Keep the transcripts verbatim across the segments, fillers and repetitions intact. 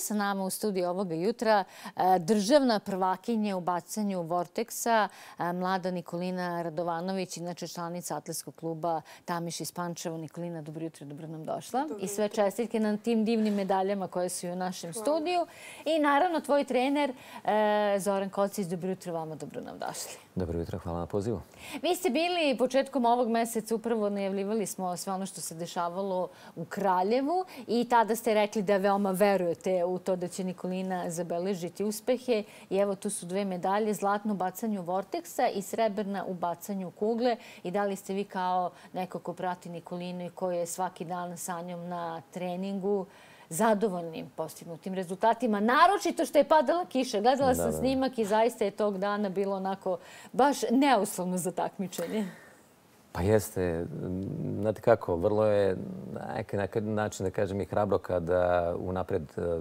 sa nama u studiju ovoga jutra državna prvakinja u bacanju Vorteksa, mlada Nikolina Radovanović, inače članica atletskog kluba Tamiš iz Pančeva. Nikolina, dobro jutro, dobro nam došla. I sve čestitke na tim divnim medaljama koje su i u našem studiju. I naravno, tvoj trener Zoran Kocić, dobro jutro vama, dobro nam došli. Dobro jutro, hvala na pozivu. Vi ste bili početkom ovog meseca, upravo najavljivali smo sve ono što se dešavalo u Kraljevu i tada ste rekli da veoma verujete u to da će Nikolina zabeležiti uspehe. I evo tu su dve medalje, zlatno u bacanju Vorteksa i srebrna u bacanju kugle. I da li ste vi kao neko ko prati Nikolinu i koji je svaki dan sa njom na treningu zadovoljnim postignutim rezultatima, naročito što je padala kiša. Gledala sam snimak i zaista je tog dana bilo onako baš neuslovno za takmičenje. Pa jeste. Znate kako, vrlo je na neki način, da kažem, i hrabro kada unapred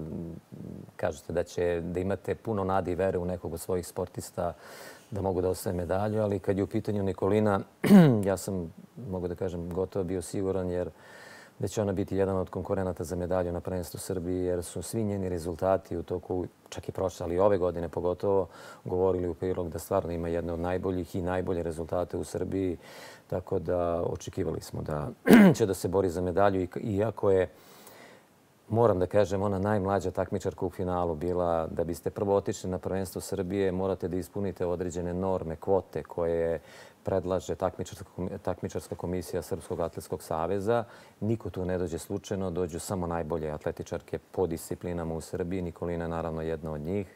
kažete da će da imate puno nade i vere u nekog od svojih sportista da mogu da osvoje medalju, ali kad je u pitanju Nikolina, ja sam, mogu da kažem, gotovo bio siguran jer da će ona biti jedan od konkurenata za medalju na prvenstvu Srbiji, jer su svi njeni rezultati u toku, čak i prošle, ali i ove godine pogotovo, govorili u prilog da stvarno ima jedne od najboljih i najbolje rezultate u Srbiji. Tako da očekivali smo da će da se bori za medalju. Iako je, moram da kažem, ona najmlađa takmičarka u finalu bila, da biste prvo otišli na prvenstvo Srbije, morate da ispunite određene norme, kvote koje predlaže takmičarska komisija Srpskog atletskog saveza. Niko tu ne dođe slučajno, dođu samo najbolje atletičarke po disciplinama u Srbiji. Nikolina je naravno jedna od njih.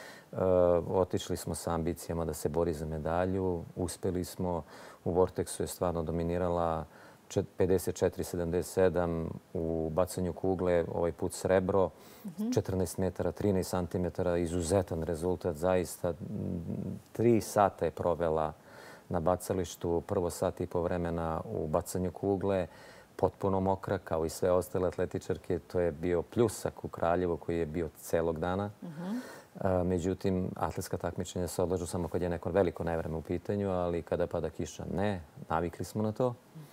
Otišli smo sa ambicijama da se bori za medalju. Uspeli smo. U Vorteksu je stvarno dominirala pedeset četiri sedamdeset sedam u bacanju kugle, ovaj put srebro, četrnaest metara, trinaest santimetara, izuzetan rezultat. Zaista tri sata je provela na bacalištu, prvo sat i po vremena u bacanju kugle, potpuno mokra kao i sve ostale atletičarke. To je bio pljusak u Kraljevu koji je bio celog dana. Međutim, atletska takmičenja se odlažu samo kad je neko veliko nevreme u pitanju, ali kada pada kiša ne, navikli smo na to.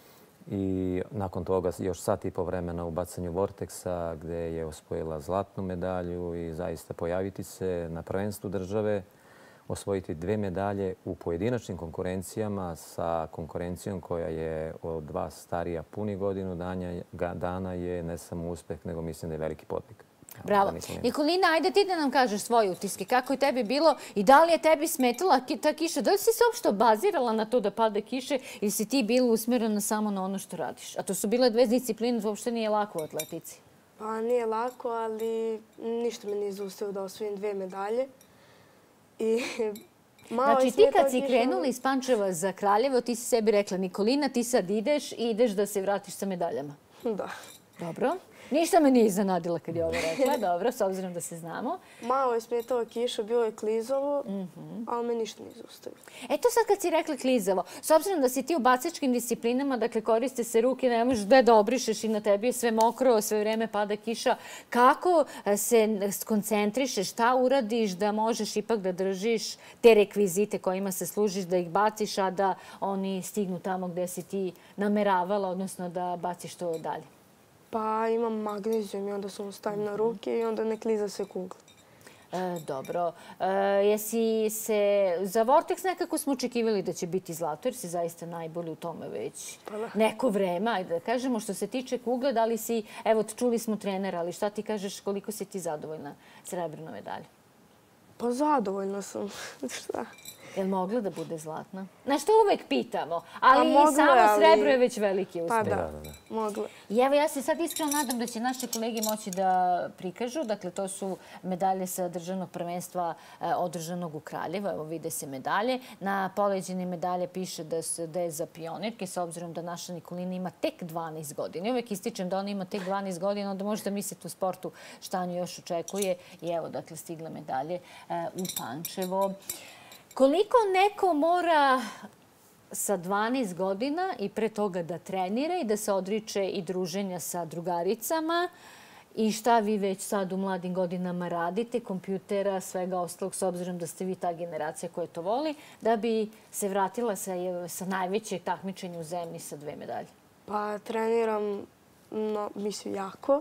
I nakon toga još sat i po vremena u bacanju Vorteksa gde je osvojila zlatnu medalju i zaista pojaviti se na prvenstvu države, osvojiti dve medalje u pojedinačnim konkurencijama sa konkurencijom koja je od vas starija puni godinu dana je ne samo uspeh, nego mislim da je veliki podvig. Bravo. Nikolina, ajde ti da nam kažeš svoje utiske. Kako je tebi bilo i da li je tebi smetala ta kiša? Da li si se uopšte bazirala na to da pada kiše ili si ti bila usmjerena samo na ono što radiš? A to su bile dve discipline, uopšte nije lako u atletici. Pa nije lako, ali ništa me nije zaustavilo da osvojim dve medalje. Znači ti kad si krenula iz Pančeva za Kraljevo, ti si sebi rekla Nikolina, ti sad ideš i ideš da se vratiš sa medaljama. Da. Dobro. Ništa me nije iznenadila kad je ovo rekla. Dobro, s obzirom da se znamo. Malo je smetala kiša, bilo je klizavo, ali me ništa nije zaustavilo. Eto sad kad si rekla klizavo, s obzirom da si ti u bacačkim disciplinama, dakle koriste se ruke, ne možeš da da obrišeš i na tebi je sve mokro, sve vreme pada kiša. Kako se skoncentrišeš, šta uradiš da možeš ipak da držiš te rekvizite kojima se služiš, da ih baciš, a da oni stignu tamo gde si ti nameravala, odnosno da baciš to dalje? Pa imam magnezijum i onda samo stavim na ruke i onda ne kliza se kugla. Dobro. Jesi se... Za Vorteks nekako smo očekivali da će biti zlato, jer si zaista najbolji u tome već neko vreme. Ajde da kažemo, što se tiče kugle, da li si... Evo, čuli smo trenera, ali šta ti kažeš, koliko si ti zadovoljna srebrnom medalju? Pa zadovoljna sam. Šta? Je li mogla da bude zlatna? Znaš, to uvek pitamo, ali i samo srebro je već veliki uspeh. Pa da, mogla. I evo, ja se sad iskreno nadam da će naše kolege moći da prikažu. Dakle, to su medalje sa državnog prvenstva održanog u Kraljevu. Evo, vide se medalje. Na poleđini medalje piše da je za pionirke, s obzirom da naša Nikolina ima tek dvanaest godina. I uvek ističem da ona ima tek dvanaest godina, onda možete misliti u sportu šta nju još očekuje. I evo, dakle, stigle medalje u Pančevo. Koliko neko mora sa dvanaest godina i pre toga da trenira i da se odriče i druženja sa drugaricama i šta vi već sad u mladim godinama radite, kompjutera, svega ostalog, s obzirom da ste vi ta generacija koja to voli, da bi se vratila sa najvećeg takmičenja u zemlji sa dve medalje? Pa treniram, mislim, jako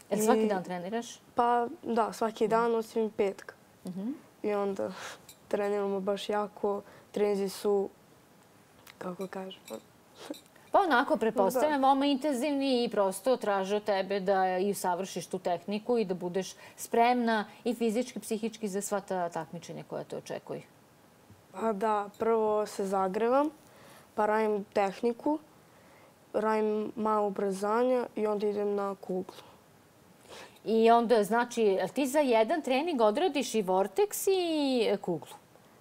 Jel svaki dan treniraš? Pa da, svaki dan osim petka. I onda treniramo baš jako. Treninzi su, kako kažem... Pa onako, pretpostavljam, veoma intenzivni i prosto traže od tebe da i usavršiš tu tehniku i da budeš spremna i fizički, psihički za sva ta takmičenja koja te očekuju. Pa da, prvo se zagrevam, pa radim tehniku, radim malo ubrzanja i onda idem na kuglu. I onda, znači, ti za jedan trening odradiš i vorteks i kuglu?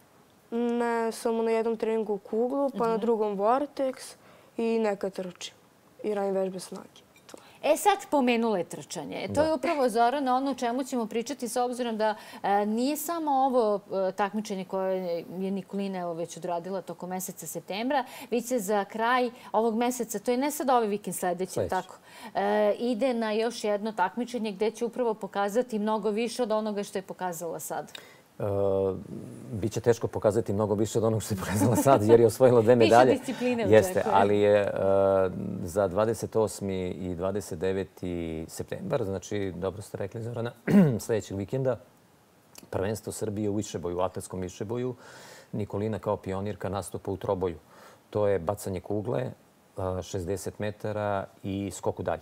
Ne, samo na jednom treningu kuglu, pa na drugom vorteks i nekad trčim. I radim vežbe snage. E sad pomenula je trčanje. To je upravo, Zorana, ono o čemu ćemo pričati s obzirom da nije samo ovo takmičenje koje je Nikolina već odradila tokom meseca septembra, već se za kraj ovog meseca, to je ne sad ovaj vikend sledeći, tako, ide na još jedno takmičenje gde će upravo pokazati mnogo više od onoga što je pokazala sad. Biće teško pokazati mnogo više od onog što je pokazala sad, jer je osvojila dve medalje. Više discipline Jeste, ali je za dvadeset osmi i dvadeset deveti septembar, znači, dobro ste rekli, Zorana, sljedećeg vikenda, prvenstvo Srbije u višeboju, u atletskom višeboju. Nikolina kao pionirka nastupa u troboju. To je bacanje kugle, šezdeset metara i skok u dalje.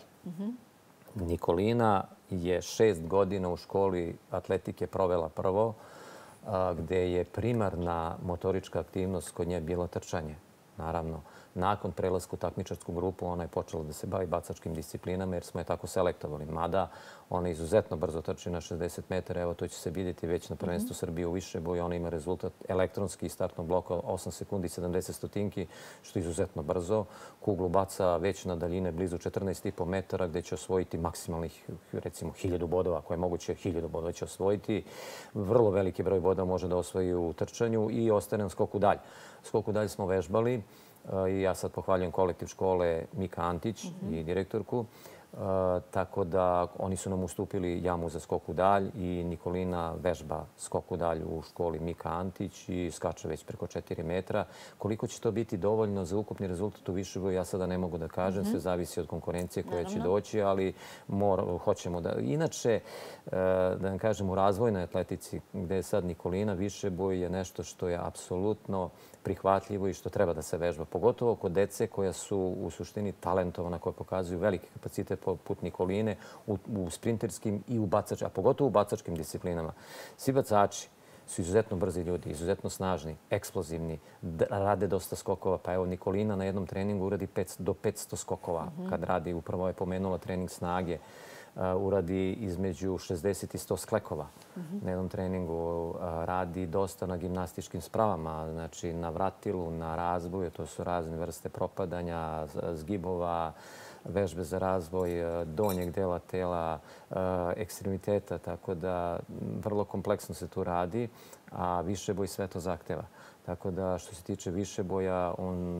Nikolina je šest godina u školi atletike provela prvo, gde je primarna motorička aktivnost kod nje bilo trčanje. Naravno, nakon prelaska u takmičarsku grupu ona je počela da se bavi bacačkim disciplinama jer smo je tako selektovali. Mada ona izuzetno brzo trči na šezdeset metara. Evo, to će se vidjeti već na prvenstvu Srbije u višeboju. Ona ima rezultat elektronski startnog bloka osam sekundi i sedamdeset stotinki, što je izuzetno brzo. Kuglu baca već na daljine blizu četrnaest i po metara gde će osvojiti maksimalnih, recimo, hiljadu bodova, koje je moguće hiljadu bodova će osvojiti. Vrlo veliki broj bodova može da osvoji u trčanju i ostane na skoku dalje. Skoku dalje smo vežbali. I ja sad pohvaljujem kolektiv škole Mika Antić i direktorku. Tako da oni su nam ustupili jamu za skok u dalj i Nikolina vežba skok u dalj u školi Mika Antić i skače već preko četiri metra. Koliko će to biti dovoljno za ukupni rezultat u višeboju, ja sada ne mogu da kažem. Sve zavisi od konkurencije koja će doći, ali hoćemo da... Inače, da vam kažem, u razvojnoj atletici gde je sad Nikolina, višeboj je nešto što je apsolutno prihvatljivo i što treba da se vežba. Pogotovo kod dece koja su u suštini talentovana, koja pokazuju veliki kapacitet poput Nikoline u sprinterskim i u bacačkim, a pogotovo u bacačkim disciplinama. Svi bacači su izuzetno brzi ljudi, izuzetno snažni, eksplozivni, rade dosta skokova. Pa evo, Nikolina na jednom treningu uradi do petsto skokova kad radi. Upravo je pomenula trening snage. Uradi između šezdeset i sto sklekova na jednom treningu. Radi dosta na gimnastičkim spravama, znači na vratilu, na razboju. To su razne vrste propadanja, zgibova, vežbe za razvoj donjeg dela tela, ekstremiteta. Tako da vrlo kompleksno se tu radi, a višeboj sve to zahteva. Tako da što se tiče višeboja,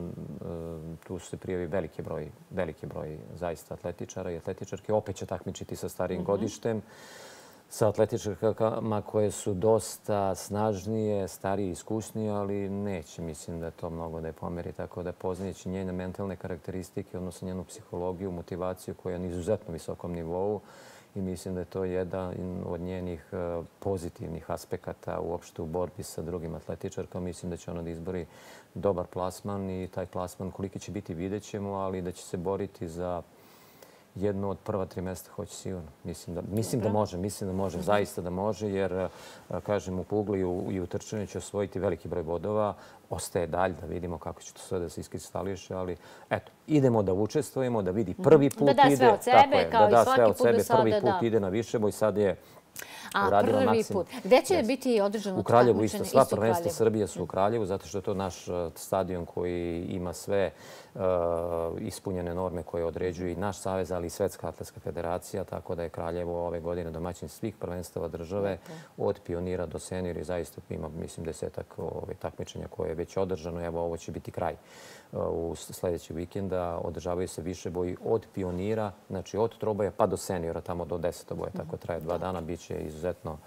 tu se prijavi veliki broj, veliki broj zaista atletičara i atletičarke. Opet će takmičiti sa starijim godištem, sa atletičarkama koje su dosta snažnije, starije i iskusnije, ali neće, mislim da to mnogo da je pomeri. Tako da poznajući njene mentalne karakteristike, odnosno njenu psihologiju, motivaciju koja je na izuzetno visokom nivou, i mislim da je to jedan od njenih pozitivnih aspekata uopšte u borbi sa drugim atletičarkama. Mislim da će ona da izbori dobar plasman i taj plasman koliki će biti vidjet ćemo, ali da će se boriti za jedno od prva tri mjesta hoće sigurno. Mislim da može, mislim da može, zaista da može, jer, kažem, u kugli i u trčanju će osvojiti veliki broj bodova. Ostaje dalje da vidimo kako će to sve da se iskristališe, ali eto, idemo da učestvujemo, da vidi prvi put ide. Da da sve od sebe, kao i svaki put do sada. Prvi put ide na višeboj, sad je A, prvi put. Gde će biti održano takmičenje? U Kraljevu isto. Sva prvenstva Srbije su u Kraljevu, zato što je to naš stadion koji ima sve ispunjene norme koje određuju i naš savez, ali i Svetska atletska federacija, tako da je Kraljevo ove godine domaćin svih prvenstava države, od pionira do seniora i zaista ima, mislim, desetak takmičenja koje je već održano. Evo, ovo će biti kraj. U sljedećeg vikenda održavaju se višeboji od pionira, znači od troboja pa do seniora, tamo do desetoboja. Tako traje dva dana, bit će izuzetno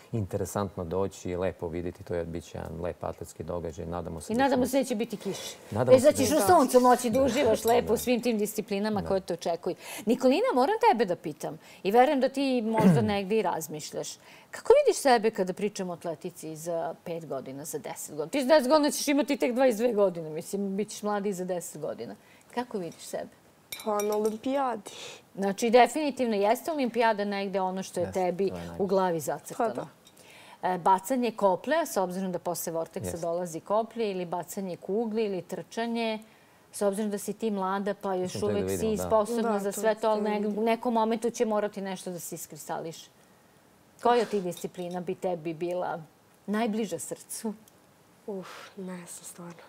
interesantno doći i lepo vidjeti. To je bit će jedan lep atletski događaj. Nadamo se I da nadamo ćemo- se neće biti kiši. Nadamo Već se da ćeš da- u suncu moći da uživaš lepo u svim tim disciplinama koje te očekuju. Nikolina, moram tebe da pitam. I verujem da ti možda negdje i razmišljaš. Kako vidiš sebe kada pričamo o atletici za pet godina, za deset godina? Ti za deset godina ćeš imati tek dvadeset dve godine. Mislim, bit ćeš mladi za deset godina. Kako vidiš sebe? Pa na olimpijadi. Znači, definitivno jeste olimpijada negde ono što je Jeste, tebi to je najviše. u glavi Pa zacrtano. da. E, Bacanje koplja, s obzirom da posle vorteksa Jeste. dolazi koplje, ili bacanje kugli, ili trčanje, s obzirom da si ti mlada, pa još Ćemo tek da uvek si vidimo, da. sposobna Da, za to sve to, ali ćemo ne- vidjeti. u nekom momentu će morati nešto da se iskristališ. Koja od tih disciplina bi tebi bila najbliža srcu? Uf, ne znam stvarno.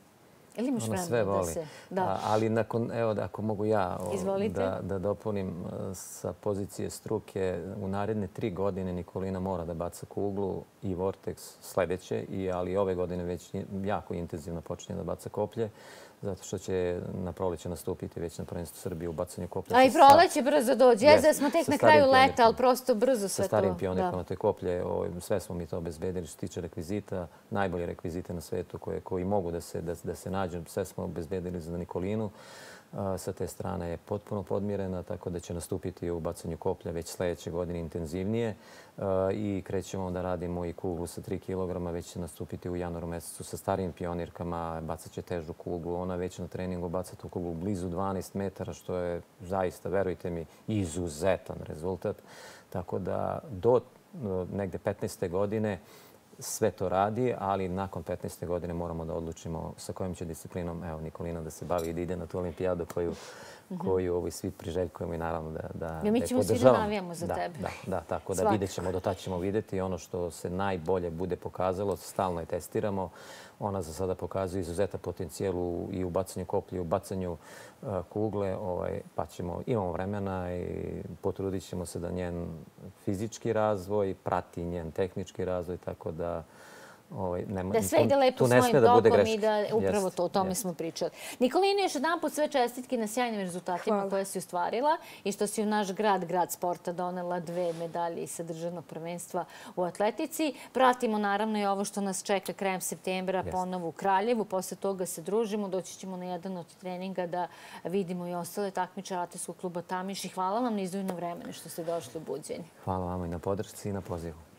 Ili imaš Ona sve vremena da voli. se... Da. A, ali nakon, evo, da ako mogu ja o, Izvolite. da, da dopunim e, sa pozicije struke, u naredne tri godine Nikolina mora da baca kuglu i Vortex sledeće, i, ali ove godine već jako intenzivno počinje da baca koplje, zato što će na proleće nastupiti već na prvenstvu Srbije u bacanju koplja. A i sa- proleće brzo dođe. Jeste, Jeste, smo tek sa na starim kraju leta, pionirkama. ali prosto brzo sve sa to... starim pionirkama Da. te koplje. Ovaj, sve smo mi to obezbedili što se tiče rekvizita. Najbolje rekvizite na svetu koje, koji mogu da se, da, da se nađu. Sve smo obezbedili za Nikolinu. A, sa te strane je potpuno podmirena, tako da će nastupiti u bacanju koplja već sledeće godine intenzivnije. A, I krećemo da radimo i kuglu sa tri kilograma. Već će nastupiti u januaru mesecu sa starijim pionirkama. Bacat će težu kuglu. Ona već na treningu baca tu kuglu blizu dvanaest metara, što je zaista, verujte mi, izuzetan rezultat. Tako da do no, negde petnaeste godine sve to radi, ali nakon petnaeste godine moramo da odlučimo sa kojom će disciplinom, evo, Nikolina da se bavi i da ide na tu olimpijadu koju, koju ovi svi priželjkujemo i naravno da, da, Ja, mi da je ćemo svi da podržavamo. navijamo za da, tebe. Da, da, tako da Svakako. vidjet ćemo, do tada ćemo vidjeti ono što se najbolje bude pokazalo, stalno je testiramo. Ona za sada pokazuje izuzetan potencijal u, i u bacanju koplje, i u bacanju uh, kugle, ovaj, pa ćemo, imamo vremena i potrudit ćemo se da njen fizički razvoj prati njen tehnički razvoj, tako da ovaj, nema, Da sve tu- ide lepo tu ne sme svojim da bude tokom greške. i da upravo Jeste, to, o tome jeste. smo pričali. Nikolina, još jedan put sve čestitke na sjajnim rezultatima Hvala. koje si ostvarila i što si u naš grad, grad sporta, donela dve medalje sa državnog prvenstva u atletici. Pratimo naravno i ovo što nas čeka krajem septembra Jeste. ponovo u Kraljevu. Posle toga se družimo, doći ćemo na jedan od treninga da vidimo i ostale takmičare atletskog kluba Tamiš. I hvala vam na izdvojeno vremena što ste došli u Buđenje. Hvala vama i na podršci i na pozivu.